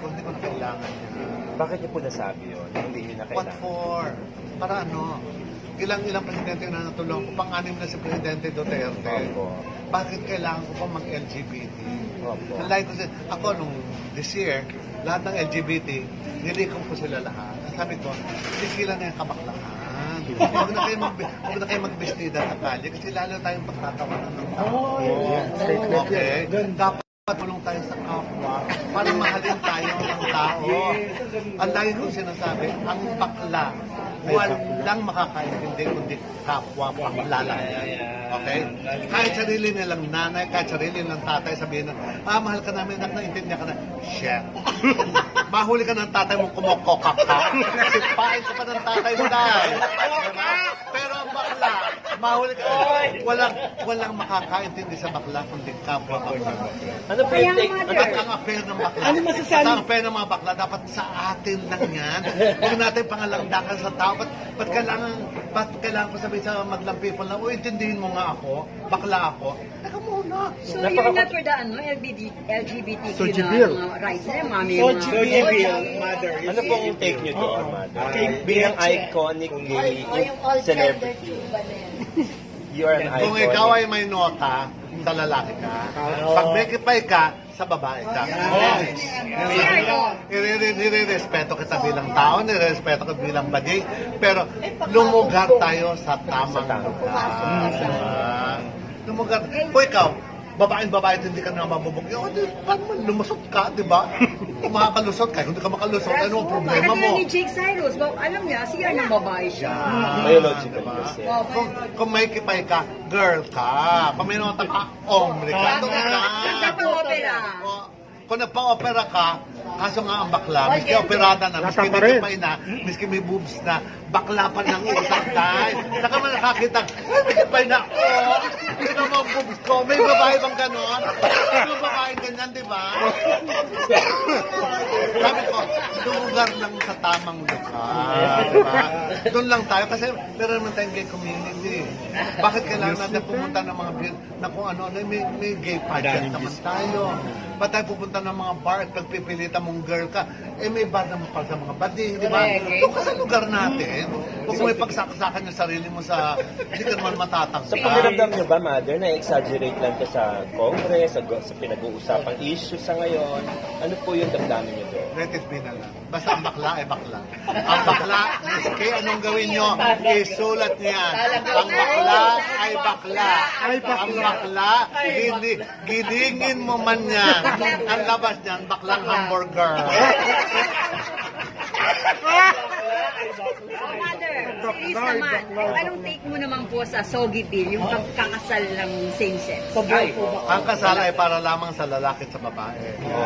ko, hindi ko na kailangan yan. Bakit niyo po nasabi yun? Hindi niyo na What kailangan. for? Para ano? Ilang presidente na natulong ko, pang-anim na si Presidente Duterte. Opo. Bakit kailangan ko pa mag-LGBT? Opo. Ako nung this year, lahat ng LGBT, nilikong ko sila lahat. Sabi ko, sigilan na yung kabaklaan. Huwag na kayo magbestida sa kalye kasi lalo tayong pagtatawanan ng tao. Okay? Dapat tulong tayo sa kapwa para mahalin tayo ng tao. Ang lagi kong sinasabi, ang bakla, walang makakaintindi kundi kapwa bakla lang. Okay? Kahit sarili nilang nanay, kahit sarili nilang tatay, sabihin na, mahal ka namin, anak, naintindihan ka na. Shit. Mahuli ka ng tatay mo, kumokokak ka. Sipain ka pa ng tatay mo dahil. Diba? Pero ang bakla, mahuli ka. Walang makakaintindi sa bakla kundi kapwa bakla. Ano po yung take? At ang affair ng bakla, ang affair ng mga bakla, dapat sa atin lang yan. Huwag natin pangalangdakan sa tao. Ba't kailangan ko sabihin sa madlang people na, intindihin mo nga ako, bakla ako. Teka muna. So you're not for the LGBTQ Soji na bill. mga rights na mami. Soji bill, mother. Ano po yung take niyo doon, mother? Bilang iconic gay celebrity. You are an iconic. Kung ikaw ay may nota, sa lalaki ka. Pag may kipay ka, sa babae ka. Nire-respeto kita bilang tao, nire-respeto kita bilang bagay, pero lumugar tayo sa tamang lugar. Lumugar. Kung ikaw, babae, hindi ka na mabubog. Paano man lumusot ka, di ba? Kung makakalusot ka, kung hindi ka makalusot, ano ang problema mo? Katulad ni Jake Cyrus, alam niya, siya ng babae siya. Biological Diba? kasi. Kung may kipay ka, girl ka. Kung may nota ka, ombre ka. Doon ka. Nagpa-opera. Kung nagpa-opera ka, kaso nga ang bakla, miski operada na, miski may kipay na, miski may boobs na, bakla pa ng utak tayo. Saka man nakakita, may kipay na, ito mo ang boobs ko, may babae bang ganon? May babae ganyan, di ba? Sabi ko, lugar lang sa tamang lugar, di ba? Doon lang tayo, kasi meron naman tayong gay community. Bakit kailangan natin pumunta ng mga na kung ano, may gay pageant naman tayo. Ba't tayo pupunta ng mga bar at pagpipilitan mong girl ka, may bar naman pa sa mga bading, di ba? Doon ka sa lugar natin. Huwag mo ipagsakasakan yung sarili mo sa, hindi ka naman matatangka. Sa pakiramdam niyo ba, mother, na-exaggerate lang ka sa Congress, sa pinag-uusapang issue sa ngayon? Ano po yung damdamin niyo doon? Let it be na lang. Basta ang bakla ay bakla. Ang bakla, miski anong gawin nyo, isulat niyan. Ang bakla ay bakla. Ang bakla, gilingin mo man yan. Ang labas niyan, baklang hamburger. Mother, serious naman. Anong take mo naman po sa Sogi Bill, yung pagkakasal ng same-sex? Ang kasal ay para lamang sa lalaki at sa babae.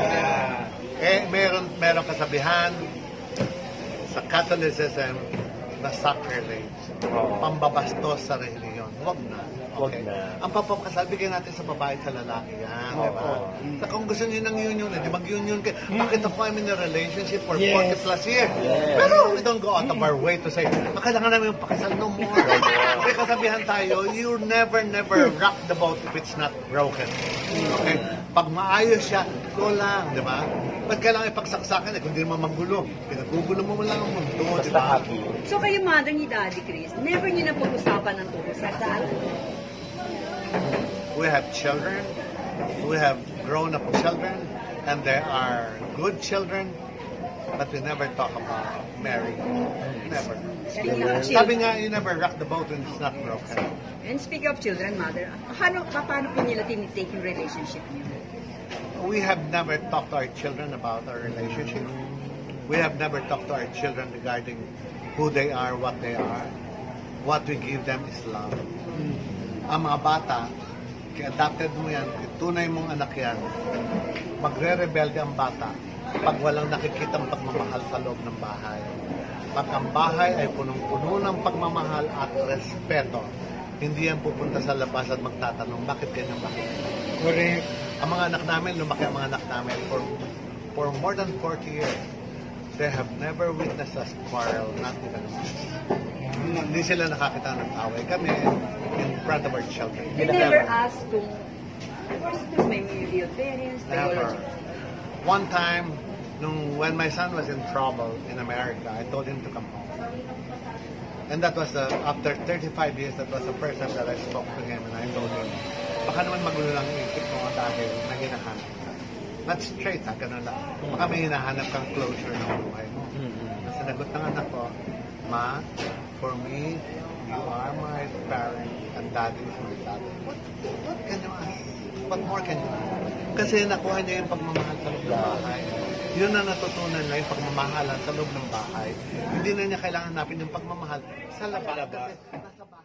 Meron kasabihan sa Catholicism na sacrilege. Pambabastos sa reliyon. Huwag na. Huwag na. Ang papakasal, bigyan natin sa babae at sa lalaki yan. Diba? So, kung gusto niyo ng union, di mag-union kayo. Bakit ako I'm in a relationship for 40 plus years? Pero we don't go out of our way to say, kailangan namin yung pakasal no more. May kasabihan tayo, you never rock the boat if it's not broken. Okay? Pag maayos siya, go lang, di ba? Ba't kailangan ipagsaksakan kung hindi naman magulo? Pinagugulo mo lang ang mundo, di Basta ba? happy. So kayo, mother ni Daddy Chris, never niyo na pag-usapan ng tungkol sa kasal? We have children, we have grown-up children, and there are good children, but we never talk about marriage. Never. Speaking of Sabi children, nga, you never rock the boat when it's not broken. and speaking of children, mother, paano po nila tinitake yung relationship niyo? We have never talked to our children about our relationship. We have never talked to our children regarding who they are, what they are. What we give them is love. Ang mga bata, adopted mo yan, tunay mong anak yan, magre-rebelde ang bata pag walang nakikitang pagmamahal sa loob ng bahay. Pag ang bahay ay punong-puno ng pagmamahal at respeto, hindi yan pupunta sa labas at magtatanong, bakit ganyan, bakit? Correct. Ang mga anak namin, lumaki ang mga anak namin for more than 40 years. They have never witnessed us quarrel, not even once. Hindi sila nakakita ng away kami in front of our children. They never ask kung, of course, may real parents, Never. biological. One time, when my son was in trouble in America, I told him to come home. And that was after 35 years, that was the first time that I spoke to him, and I told him, baka naman magulo lang yung isip mo dahil na hinahanap ka. Not straight, ganun lang. Baka may hinahanap kang closure ng buhay mo. Sinagot ng anak ko, Ma, for me, you are my parent and daddy is my daddy. What can you ask? What more can you ask? Kasi nakuha niya yung pagmamahal sa loob ng bahay. Yun na natutunan niya yung pagmamahalan sa loob ng bahay. Hindi na niya kailangan hanapin yung pagmamahal sa labas. Kasi nasa bahay.